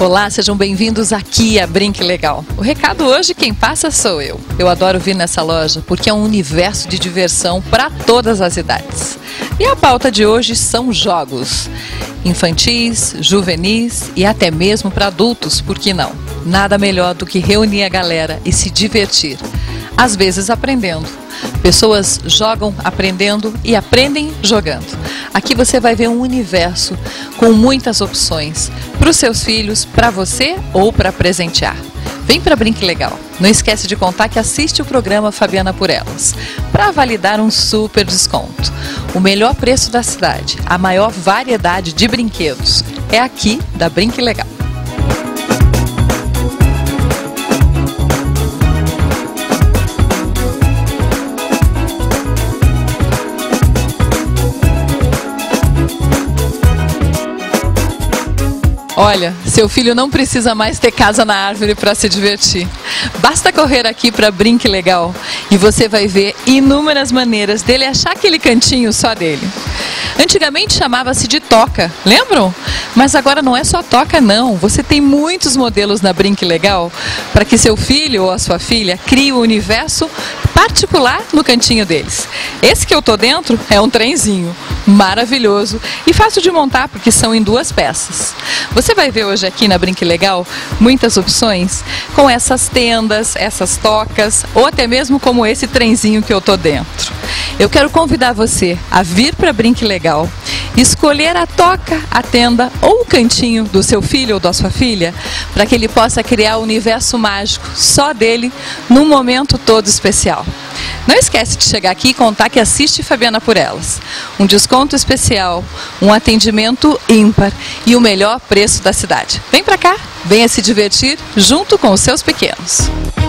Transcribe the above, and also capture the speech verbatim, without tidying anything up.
Olá, sejam bem-vindos aqui a Brinque Legal. O recado hoje, quem passa sou eu. Eu adoro vir nessa loja porque é um universo de diversão para todas as idades. E a pauta de hoje são jogos infantis, juvenis e até mesmo para adultos, por que não? Nada melhor do que reunir a galera e se divertir, às vezes aprendendo. Pessoas jogam aprendendo e aprendem jogando. Aqui você vai ver um universo com muitas opções para os seus filhos, para você ou para presentear. Vem para Brinque Legal. Não esquece de contar que assiste o programa Fabiana por Elas, para validar um super desconto. O melhor preço da cidade, a maior variedade de brinquedos, é aqui da Brinque Legal. Olha, seu filho não precisa mais ter casa na árvore para se divertir. Basta correr aqui para Brinque Legal e você vai ver inúmeras maneiras dele achar aquele cantinho só dele. Antigamente chamava-se de toca, lembram? Mas agora não é só toca não, você tem muitos modelos na Brinque Legal para que seu filho ou a sua filha crie um universo particular no cantinho deles. Esse que eu tô dentro é um trenzinho maravilhoso e fácil de montar porque são em duas peças. Você vai ver hoje aqui na Brinque Legal muitas opções com essas tendas, essas tocas ou até mesmo como esse trenzinho que eu tô dentro. Eu quero convidar você a vir para Brinque Legal, escolher a toca, a tenda ou o cantinho do seu filho ou da sua filha para que ele possa criar um universo mágico só dele num momento todo especial. Não esquece de chegar aqui e contar que assiste Fabiana por Elas. Um desconto especial, um atendimento ímpar e o melhor preço da cidade. Vem pra cá, venha se divertir junto com os seus pequenos.